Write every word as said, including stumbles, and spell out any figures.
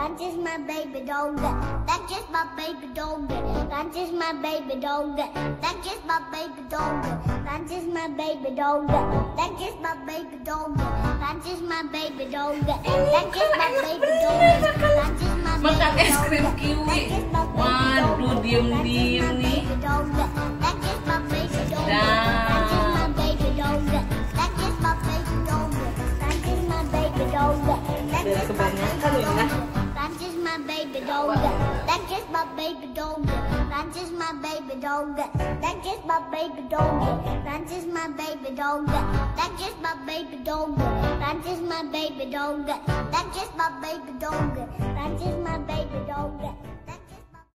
That's just my baby dog. That's just my baby dog. That's just my baby dog. That's just my baby dog. That's just my baby dog. That's just my baby dog. That's just my baby dog. That's just my baby dog. That's just my baby dog. Makan es krim kiwi. Waduh, diem-diem nih. That's just my baby dog. Dah. That's just my baby dog. That's just my baby dog. That's just my baby dog. That's Udah just my kebanyakan baby ya. dog. That's just my baby dog. That's just my baby dog. That's just my baby dog. That's just my baby dog. That's just my baby dog. That's just my baby dog. That's just my baby dog. That's just my baby dog. That's just my baby dog.